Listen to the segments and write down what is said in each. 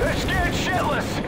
They're scared shitless!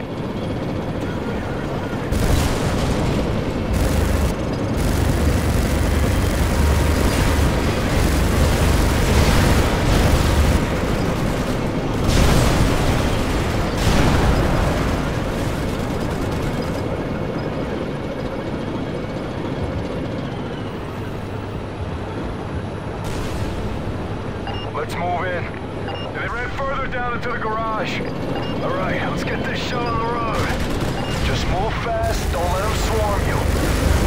Let's move in. They ran further down into the garage. All right, let's get this show on the road. Just move fast, don't let them swarm you.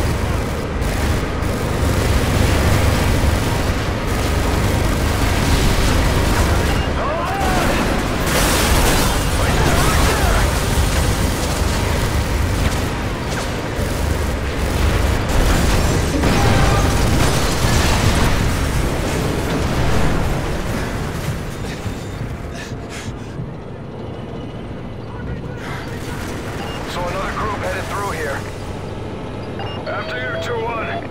So another group headed through here. After you, 2-1.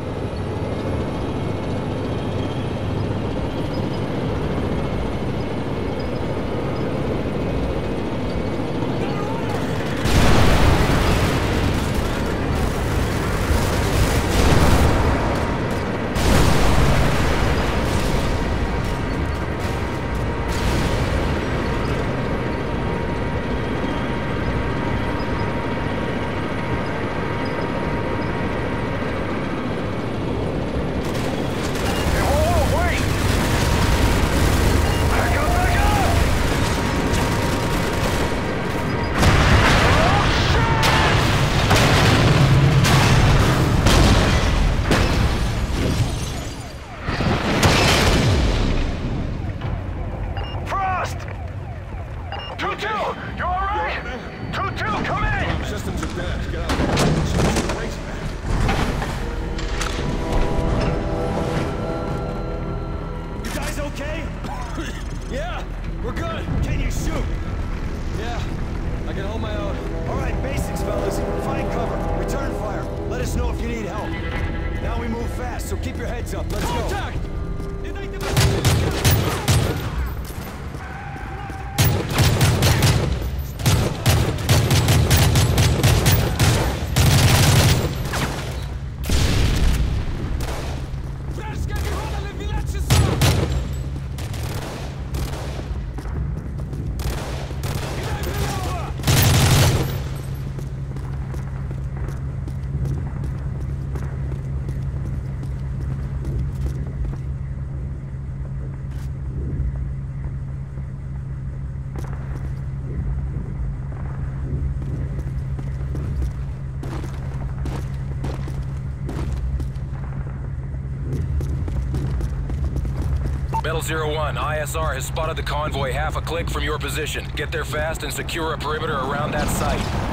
Yeah, we're good. Can you shoot? Yeah, I can hold my own. All right, basics, fellas. Find cover. Return fire. Let us know if you need help. Now we move fast, so keep your heads up. Let's Contact! go. Metal 01, ISR has spotted the convoy half a click from your position. Get there fast and secure a perimeter around that site.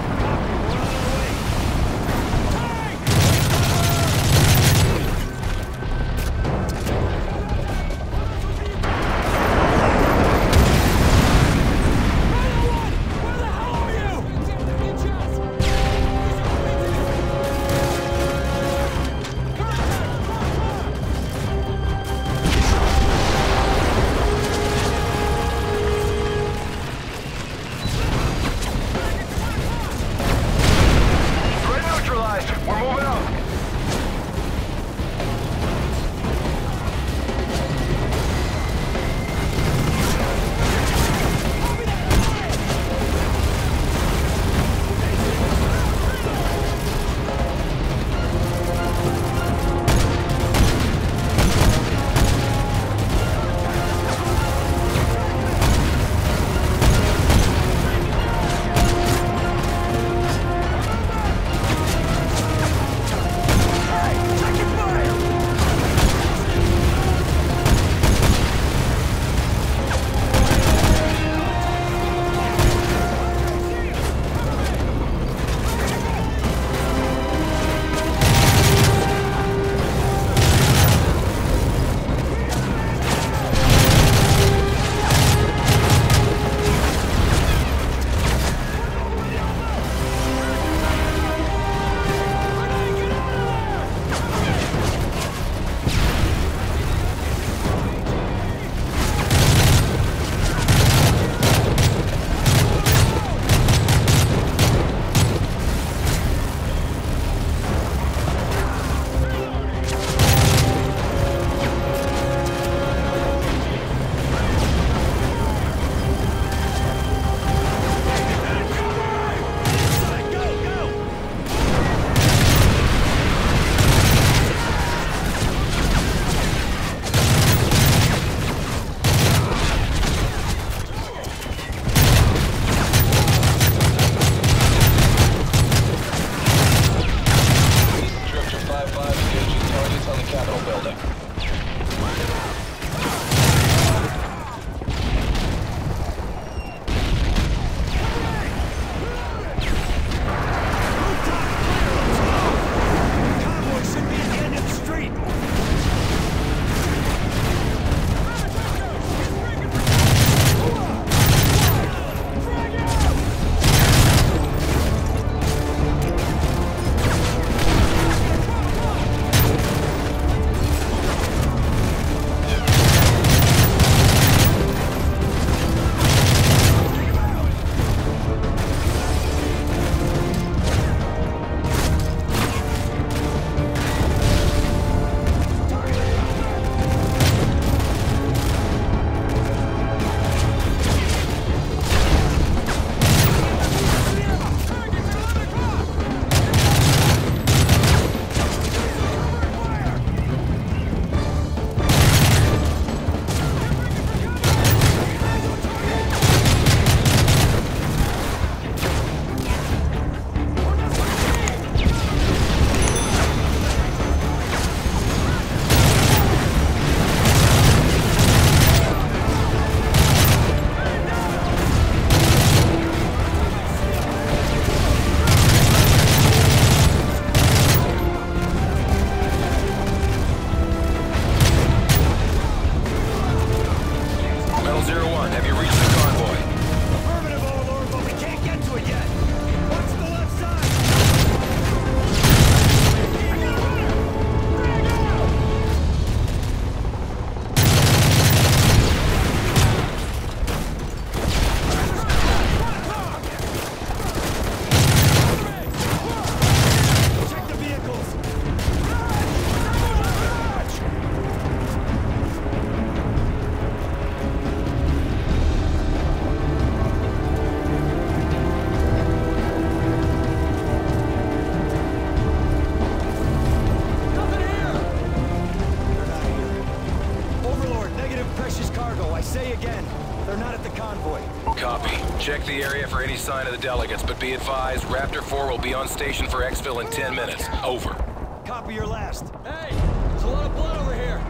sign of the delegates, but be advised, Raptor 4 will be on station for exfil in 10 minutes. Over. Copy your last. Hey, there's a lot of blood over here.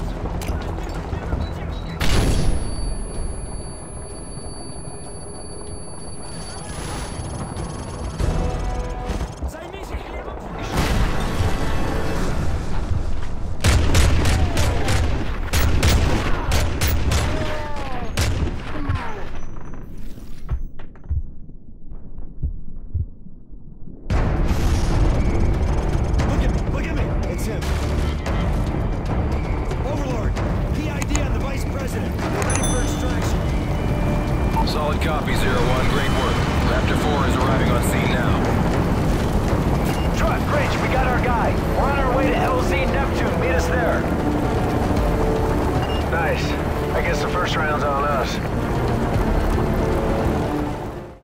Solid copy, 01. Great work. Raptor 4 is arriving on scene now. Truck, Bridge, we got our guy. We're on our way to LZ Neptune. Meet us there. Nice. I guess the first round's on us.